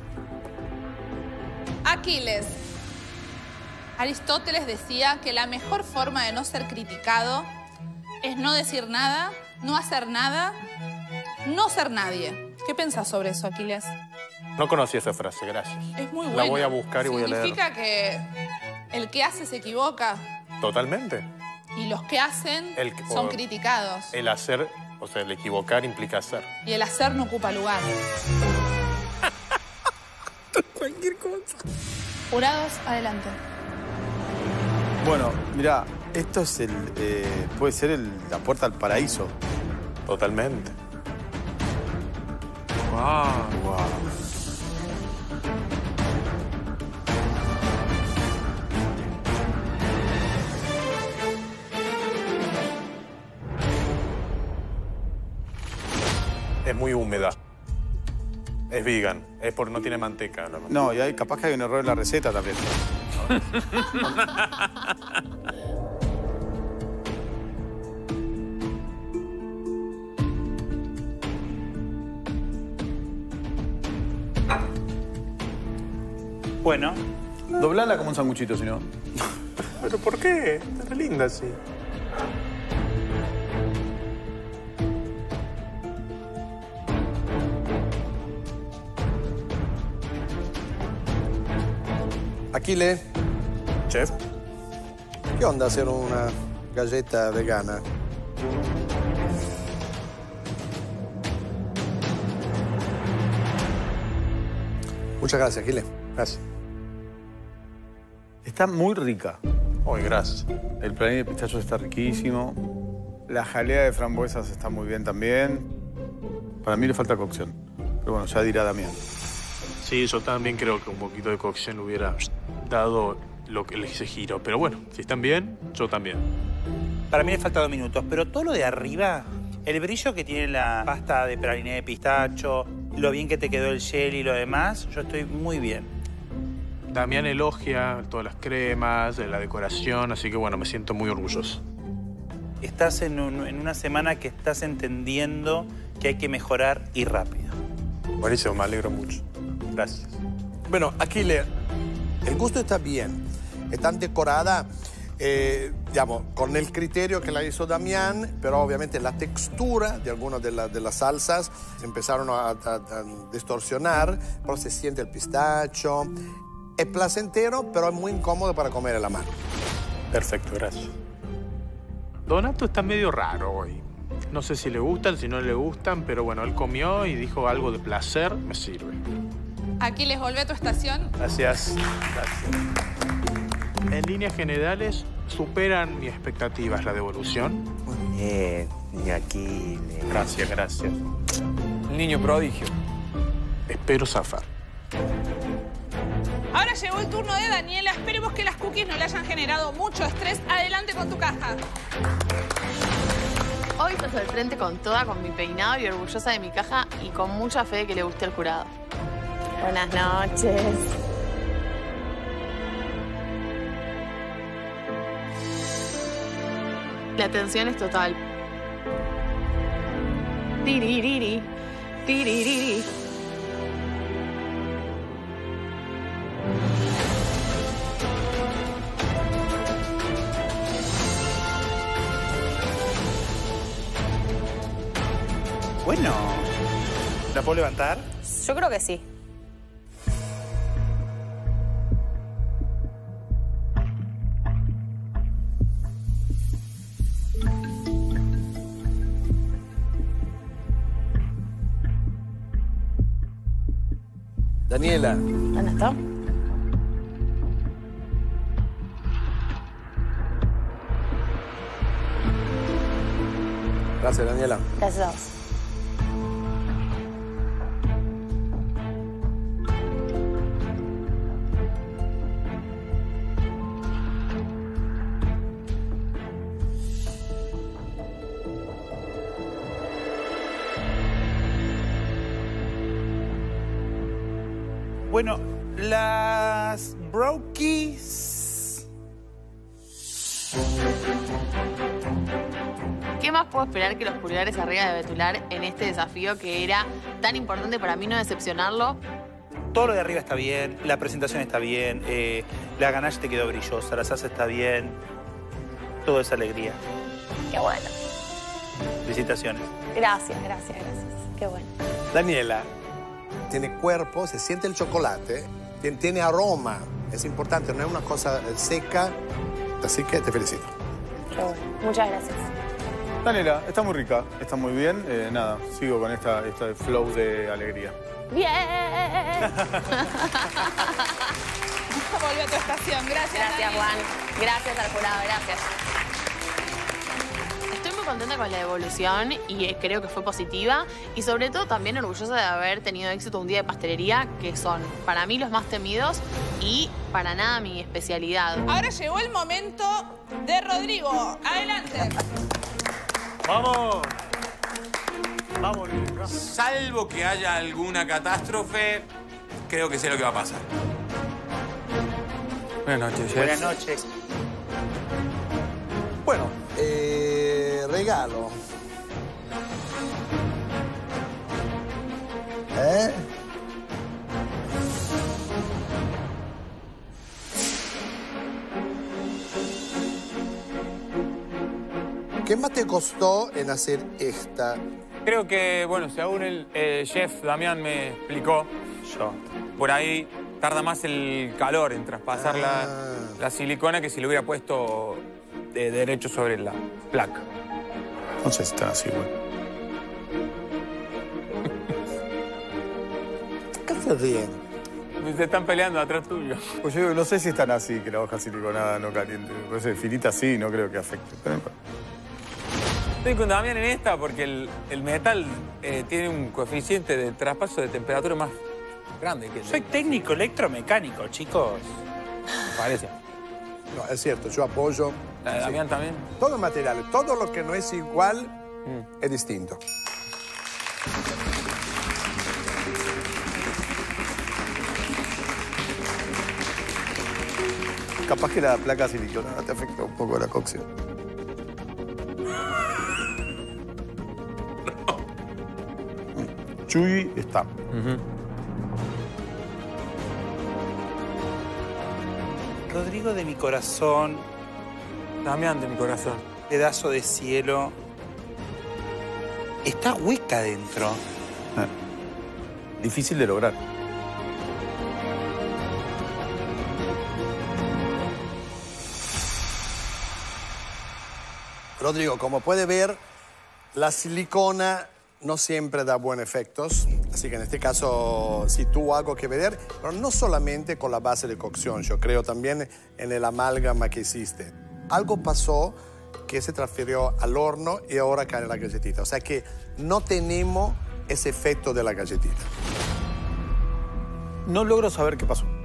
Aquiles. Aristóteles decía que la mejor forma de no ser criticado es no decir nada, no hacer nada, no ser nadie. ¿Qué pensás sobre eso, Aquiles? No conocí esa frase, gracias. Es muy buena. La voy a buscar y voy a leer. Significa que el que hace se equivoca Totalmente. y los que hacen El que- son o- criticados. El hacer, o sea, el equivocar implica hacer. Y el hacer no ocupa lugar. Cualquier cosa. Jurados, adelante. Bueno, mira, esto es el. eh, puede ser el- la puerta al paraíso. Totalmente. Wow. Wow. Es muy húmeda. Es vegan. Es porque no tiene manteca. La No, y hay, capaz que hay un error en la receta también. Bueno. Doblala como un sanguchito, si no. ¿Pero por qué? Está linda así. Achille, Chef. ¿qué onda hacer una galleta vegana? Muchas gracias, Achille. Gracias. Está muy rica. Uy, gracias. El praline de pistachos está riquísimo. La jalea de frambuesas está muy bien también. Para mí le falta cocción. Pero bueno, ya dirá Damián. Sí, yo también creo que un poquito de cocción hubiera dado lo que ese giro. Pero bueno, si están bien, yo también. Para mí le falta dos minutos, pero todo lo de arriba, el brillo que tiene la pasta de praliné de pistacho, lo bien que te quedó el gel y lo demás, yo estoy muy bien. Damián elogia todas las cremas, la decoración, así que bueno, me siento muy orgulloso. Estás en, un, en una semana que estás entendiendo que hay que mejorar y rápido. Buenísimo, me alegro mucho. Gracias. Bueno, Achille, el gusto está bien. Están decorada, eh, digamos, con el criterio que la hizo Damián, pero obviamente la textura de algunas de, la, de las salsas se empezaron a, a, a distorsionar, pero se siente el pistacho. Es placentero, pero es muy incómodo para comer a la mano. Perfecto, gracias. Donato está medio raro hoy. No sé si le gustan, si no le gustan, pero bueno, él comió y dijo algo de placer, me sirve. Aquí les volvé a tu estación. Gracias. Gracias. En líneas generales, superan mis expectativas la devolución. Muy bien, niño Achille. Gracias, gracias. El niño prodigio. Espero zafar. Ahora llegó el turno de Daniela. Esperemos que las cookies no le hayan generado mucho estrés. Adelante con tu caja. Hoy paso al frente con toda, con mi peinado y orgullosa de mi caja y con mucha fe de que le guste al jurado. Buenas noches. La tensión es total. Tiririri, tiririri. Bueno, ¿la puedo levantar? Yo creo que sí. Daniela. ¿Dónde está? Gracias, Daniela. Gracias a vos. Bueno, las brokies. ¿Qué más puedo esperar que los pulgares arriba de Betular en este desafío que era tan importante para mí no decepcionarlo? Todo lo de arriba está bien, la presentación está bien, eh, la ganache te quedó brillosa, la salsa está bien. Todo es alegría. Qué bueno. Felicitaciones. Gracias, gracias, gracias. Qué bueno. Daniela, tiene cuerpo, se siente el chocolate, tiene, tiene aroma. Es importante, no es una cosa seca. Así que te felicito. Qué bueno. Muchas gracias. Daniela, está muy rica, está muy bien. Eh, nada, sigo con esta, este flow de alegría. ¡Bien! Volví a tu estación. Gracias, Gracias, Daniela. Juan. Gracias al jurado, gracias. Estoy muy contenta con la devolución y eh, creo que fue positiva. Y sobre todo también orgullosa de haber tenido éxito un día de pastelería, que son para mí los más temidos y para nada mi especialidad. Ahora llegó el momento de Rodrigo. Adelante. ¡Vamos! Vamos, Luis. Salvo que haya alguna catástrofe, creo que sé lo que va a pasar. Buenas noches, chef. Buenas noches. Bueno, eh, regalo. ¿Eh? ¿Qué más te costó en hacer esta? Creo que, bueno, según el eh, chef Damián me explicó, yo, por ahí tarda más el calor en traspasar Ah. la, la silicona que si lo hubiera puesto de derecho sobre la placa. No sé si están así, güey. ¿Qué se ríen? Se están peleando atrás tuyo. Pues yo digo, no sé si están así, que la hoja siliconada no caliente. Por eso finita sí, no creo que afecte. Pero... Estoy con Damián en esta porque el, el metal eh, tiene un coeficiente de traspaso de temperatura más grande que el Soy técnico electromecánico, chicos. me parece. No, es cierto, yo apoyo. La de Damián también. Todos los materiales, todo lo que no es igual es distinto. Capaz que la placa siliconada te afecta un poco la cocción. Chuy está. Rodrigo de mi corazón, Damián de mi corazón. pedazo de cielo. Está hueca dentro. Difícil de lograr. Rodrigo, como puede ver, la silicona no siempre da buenos efectos, así que en este caso sí tuvo algo que ver, pero no solamente con la base de cocción, yo creo también en el amálgama que hiciste. Algo pasó que se transfirió al horno y ahora cae en la galletita, o sea que no tenemos ese efecto de la galletita. No logro saber qué pasó.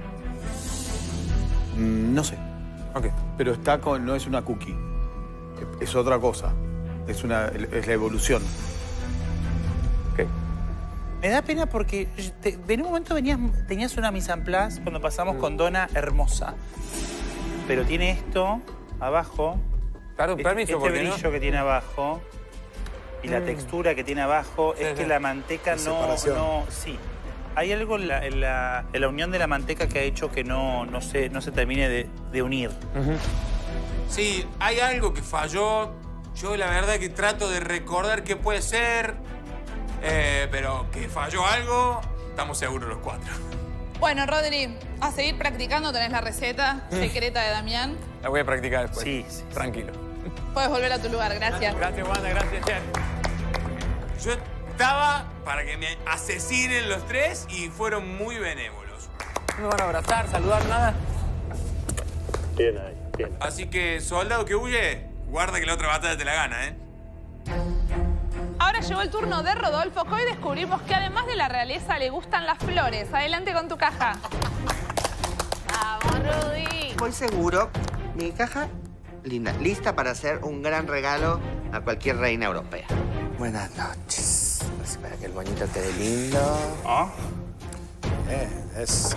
Mm, No sé. Ok. Pero está con, no es una cookie. Es otra cosa. Es, una, es la evolución. Ok. Me da pena porque te- en un momento venías, tenías una mise en place cuando pasamos con Donna hermosa. Pero tiene esto abajo. Claro, Este, permiso, este porque brillo no... que tiene abajo y la Mm. textura que tiene abajo Sí, es sí. que la manteca La no, separación. no... Sí. Hay algo en la, en la- en la unión de la manteca que ha hecho que no, no, se, no se termine de, de unir. Sí, hay algo que falló. Yo la verdad que trato de recordar qué puede ser. Eh, pero que falló algo, estamos seguros los cuatro. Bueno, Rodri, a seguir practicando, tenés la receta secreta de Damián. La voy a practicar después. Sí, sí, sí. Tranquilo. Puedes volver a tu lugar, gracias. Gracias, Wanda. Gracias, chef. Yo estaba para que me asesinen los tres y fueron muy benévolos. No me van a abrazar, saludar, nada. Bien ahí, bien. Así que, soldado que huye, guarda que la otra batalla te la gana, ¿eh? Ahora llegó el turno de Rodolfo, que hoy descubrimos que además de la realeza le gustan las flores. Adelante con tu caja. Vamos, Rudy. Muy seguro, mi caja linda, lista para hacer un gran regalo a cualquier reina europea. Buenas noches. Así para que el bonito quede lindo. ¿Ah? Eh, es...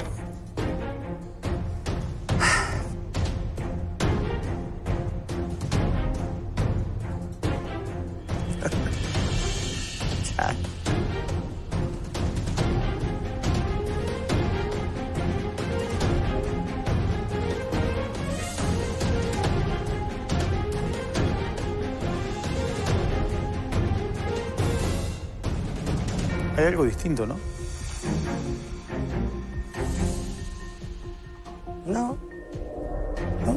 Ya. Hay algo distinto, ¿no? No, ¿No?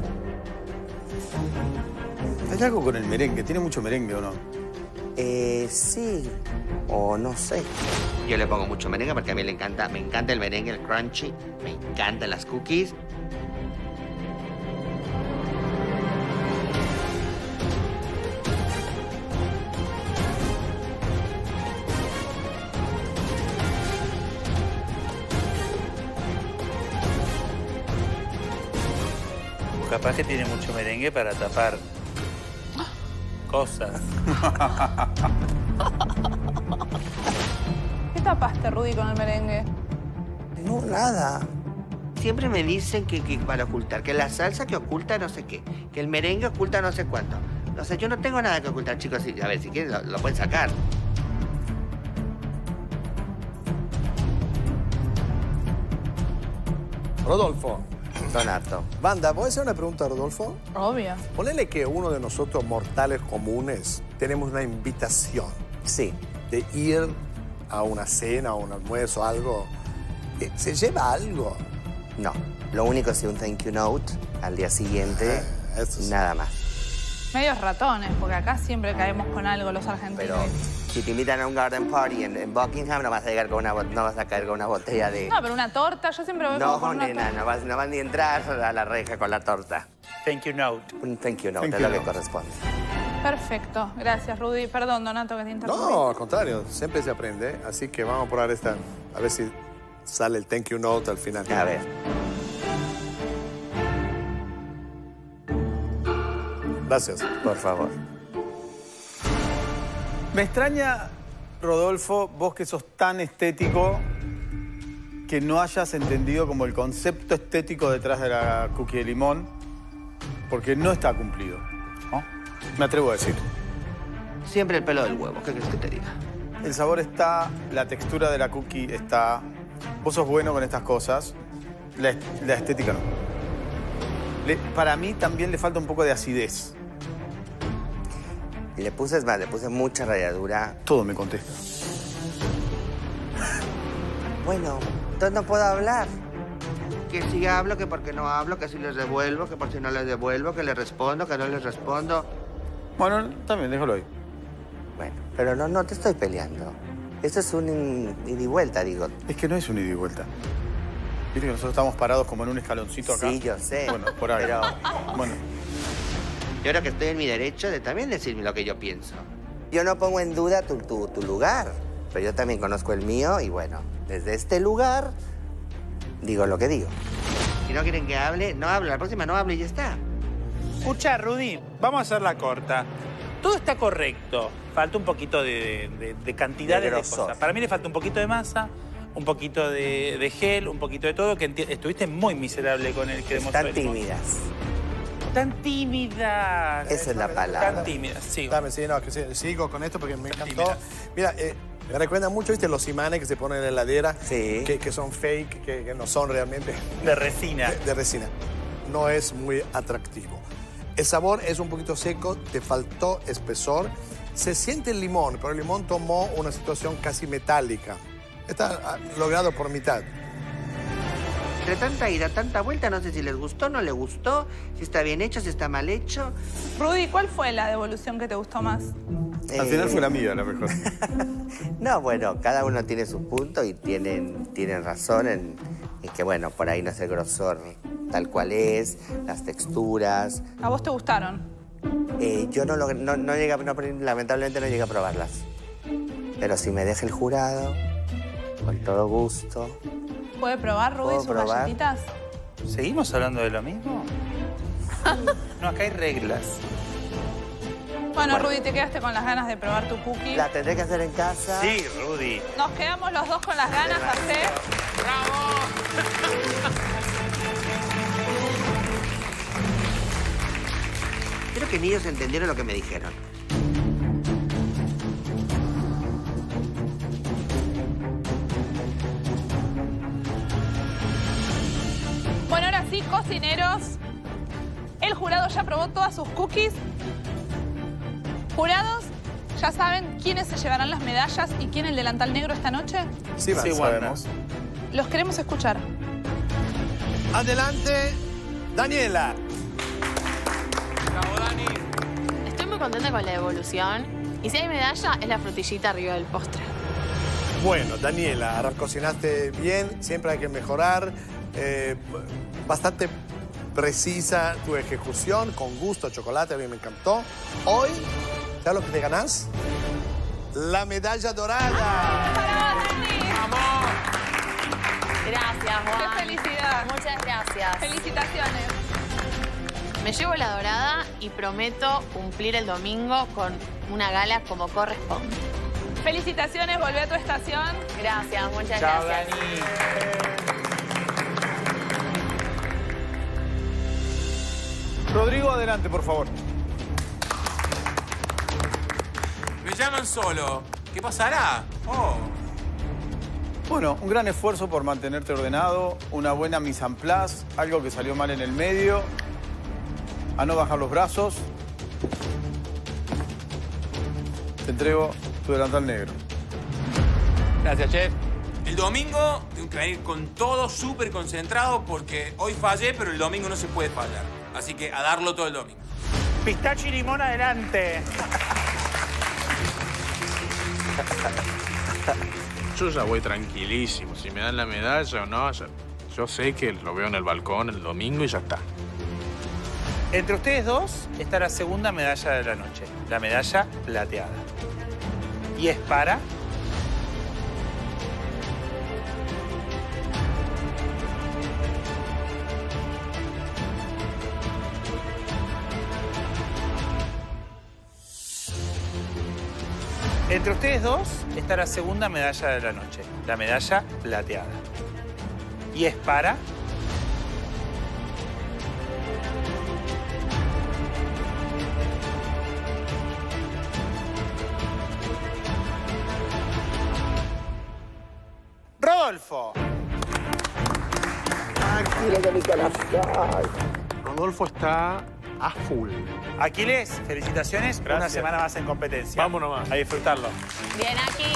Hay algo con el merengue. ¿Tiene mucho merengue o no? eh, sí, o no sé. Yo le pongo mucho merengue porque a mí le encanta, me encanta el merengue, el crunchy, me encantan las cookies. Capaz que tiene mucho merengue para tapar cosas. tapaste, Rudy, con el merengue? No, nada. Siempre me dicen que, que para ocultar, que la salsa que oculta no sé qué, que el merengue oculta no sé cuánto. O sea, yo no tengo nada que ocultar, chicos. A ver, si quieren lo, lo pueden sacar. Rodolfo. Donato. Banda, ¿voy a hacer una pregunta a Rodolfo? Obvio. Ponele que uno de nosotros, mortales comunes, tenemos una invitación. Sí. De ir a una cena, o un almuerzo, algo. ¿Se lleva algo? No. Lo único es un thank you note al día siguiente. Ah, eso sí. Nada más. Medios ratones, porque acá siempre caemos con algo los argentinos. Pero si te invitan a un garden party en, en Buckingham, no vas a llegar con una, no vas a caer con una botella de... No, pero una torta, yo siempre voy No, como con una nena, torta. no vas, no vas ni a entrar a la reja con la torta. Thank you note. Un thank you note, Thank es you lo que note. corresponde. Perfecto. Gracias, Rudy. Perdón, Donato, que te interrumpí. No, al contrario, siempre se aprende. Así que vamos a probar esta, a ver si sale el thank you note al final. A ver. Gracias. Por favor. Me extraña, Rodolfo, vos que sos tan estético, que no hayas entendido como el concepto estético detrás de la cookie de limón, porque no está cumplido, ¿no? Me atrevo a decir. Siempre el pelo del huevo, ¿qué quieres que te diga? El sabor está, la textura de la cookie está. Vos sos bueno con estas cosas, la, la estética no. Le- para mí también le falta un poco de acidez. Y le puse, es más, le puse mucha ralladura. Todo me contesta. Bueno, entonces no puedo hablar. Que si hablo, que porque no hablo, que si les devuelvo, que por si no les devuelvo, que les respondo, que no les respondo. Bueno, también, déjalo ahí. Bueno, pero no, no te estoy peleando. Esto es un in- ida y vuelta, digo. Es que no es un ida y vuelta. Viste que nosotros estamos parados como en un escaloncito acá. Sí, yo sé. Bueno, por ahí. Pero Bueno, yo creo que estoy en mi derecho de también decirme lo que yo pienso. Yo no pongo en duda tu, tu, tu lugar, pero yo también conozco el mío y bueno, desde este lugar digo lo que digo. Si no quieren que hable, no hablo. La próxima no hablo y ya está. Escucha, Rudy, vamos a hacerla corta. Todo está correcto. Falta un poquito de, de, de cantidad De de, grosor. cosas. Para mí le falta un poquito de masa, un poquito de, de gel, un poquito de todo, que enti- estuviste muy miserable con el crema. Están tímidas. Tan tímida. Esa es la palabra. Tan tímida, sí. Dame, sí, no, que sí, sigo con esto porque me encantó. mira. Mira, eh, me recuerda mucho, ¿viste? Los imanes que se ponen en la heladera. Sí. Que, que son fake, que, que no son realmente De resina. de, de resina. No es muy atractivo. El sabor es un poquito seco, te faltó espesor. Se siente el limón, pero el limón tomó una situación casi metálica. Está ah, logrado por mitad. Entre tanta ida, tanta vuelta, no sé si les gustó, no les gustó, si está bien hecho, si está mal hecho. Rudy, ¿cuál fue la devolución que te gustó más? al final Eh, fue la mía la mejor. No, bueno, cada uno tiene su punto y tienen, tienen razón en, en que, bueno, por ahí no es el grosor tal cual es, las texturas. ¿A vos te gustaron? Eh, yo no, logré- no, no llegué, a- no, lamentablemente no llegué a probarlas. Pero si me deja el jurado, con todo gusto. ¿Puede probar, Rudy, ¿Puedo sus probar? galletitas? ¿Seguimos hablando de lo mismo? No, acá hay reglas. Bueno, Rudy, te quedaste con las ganas de probar tu cookie. La tendré que hacer en casa. Sí, Rudy. Nos quedamos los dos con las ganas de hacer. Creo que ni ellos entendieron lo que me dijeron. Bueno, ahora sí, cocineros. El jurado ya probó todas sus cookies. Jurados, ¿ya saben quiénes se llevarán las medallas y quién el delantal negro esta noche? Sí, Sí, sabemos. Los queremos escuchar. Adelante, Daniela. Bravo, Dani. Estoy muy contenta con la evolución. Y si hay medalla, es la frutillita arriba del postre. Bueno, Daniela, ahora cocinaste bien, siempre hay que mejorar. Eh, bastante precisa tu ejecución, con gusto, chocolate, a mí me encantó. Hoy, ¿sabes lo que te ganás? La medalla dorada. Gracias, Juan. ¡Qué felicidad! Muchas gracias. ¡Felicitaciones! Me llevo la dorada y prometo cumplir el domingo con una gala como corresponde. Felicitaciones, volvé a tu estación. Gracias, muchas Chao, gracias. Dani. Rodrigo, adelante, por favor. Me llaman solo. ¿Qué pasará? Oh. Bueno, un gran esfuerzo por mantenerte ordenado, una buena mise en place, algo que salió mal en el medio, a no bajar los brazos. Te entrego tu delantal negro. Gracias, chef. El domingo tengo que venir con todo súper concentrado porque hoy fallé, pero el domingo no se puede fallar. Así que a darlo todo el domingo. Pistacho y limón, adelante. Yo ya voy tranquilísimo. Si me dan la medalla o no, ya- yo sé que lo veo en el balcón el domingo y ya está. Entre ustedes dos está la segunda medalla de la noche, la medalla plateada. Y es para... Entre ustedes dos está la segunda medalla de la noche, la medalla plateada. Y es para... Rodolfo. Rodolfo está a full. Aquiles, felicitaciones. Una Gracias. semana más en competencia. Vámonos más. A disfrutarlo. Bien aquí.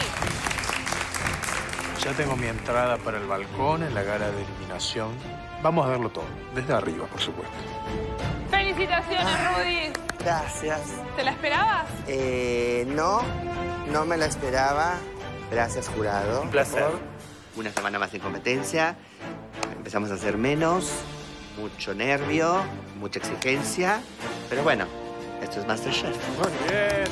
Ya tengo mi entrada para el balcón en la gala de eliminación. Vamos a darlo todo, desde arriba, por supuesto. Felicitaciones, Rudy. Gracias. ¿Te la esperabas? Eh, no, no me la esperaba. Gracias, jurado. Un placer. Una semana más en competencia. Empezamos a hacer menos, mucho nervio, mucha exigencia. Pero bueno, esto es MasterChef. Bien.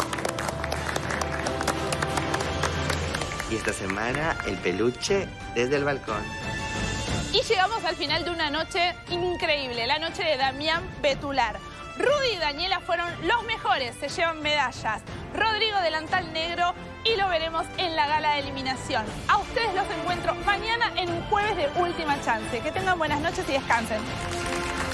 Y esta semana, el peluche desde el balcón. Y llegamos al final de una noche increíble, la noche de Damián Betular. Rudy y Daniela fueron los mejores, se llevan medallas. Rodrigo delantal negro y lo veremos en la gala de eliminación. A ustedes los encuentro mañana en un jueves de última chance. Que tengan buenas noches y descansen.